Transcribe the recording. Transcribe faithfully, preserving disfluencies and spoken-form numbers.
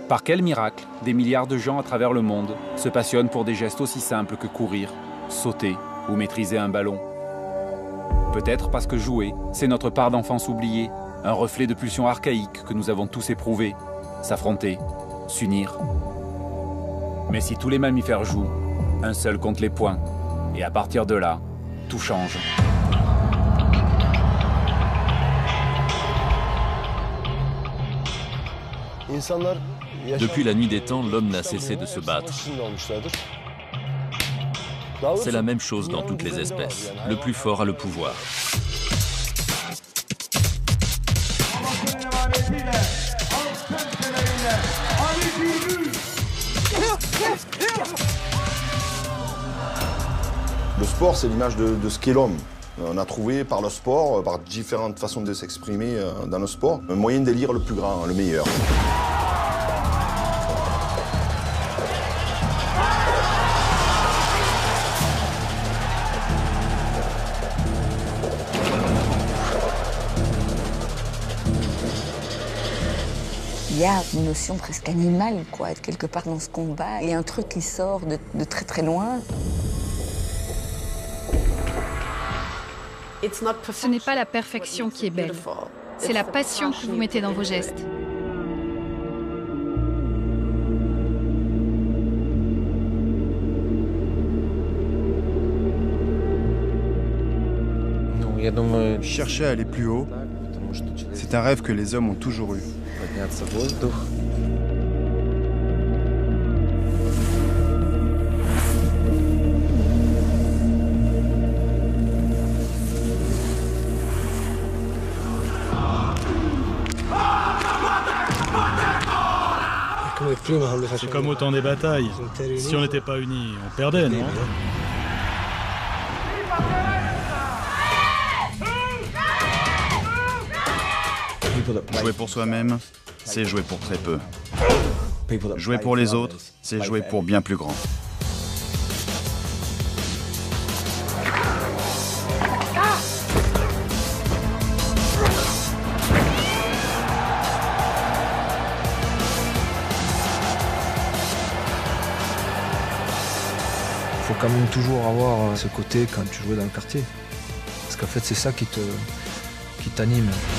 Par quel miracle, des milliards de gens à travers le monde se passionnent pour des gestes aussi simples que courir, sauter ou maîtriser un ballon? Peut-être parce que jouer, c'est notre part d'enfance oubliée, un reflet de pulsions archaïques que nous avons tous éprouvées. S'affronter, s'unir. Mais si tous les mammifères jouent, un seul compte les points. Et à partir de là, tout change. Depuis la nuit des temps, l'homme n'a cessé de se battre. C'est la même chose dans toutes les espèces. Le plus fort a le pouvoir. Le sport, c'est l'image de, de ce qu'est l'homme. On a trouvé par le sport, par différentes façons de s'exprimer dans le sport, un moyen d'élire le plus grand, le meilleur. Il y a une notion presque animale, quoi, être quelque part dans ce combat. Il y a un truc qui sort de, de très très loin. Ce n'est pas la perfection qui est belle, c'est la passion que vous mettez dans vos gestes. Chercher à aller plus haut, c'est un rêve que les hommes ont toujours eu. C'est comme au temps des batailles. Si on n'était pas unis, on perdait, non? Jouer pour soi-même, c'est jouer pour très peu. Jouer pour les autres, c'est jouer pour bien plus grand. Il faut quand même toujours avoir ce côté quand tu jouais dans le quartier. Parce qu'en fait, c'est ça qui te, qui t'anime.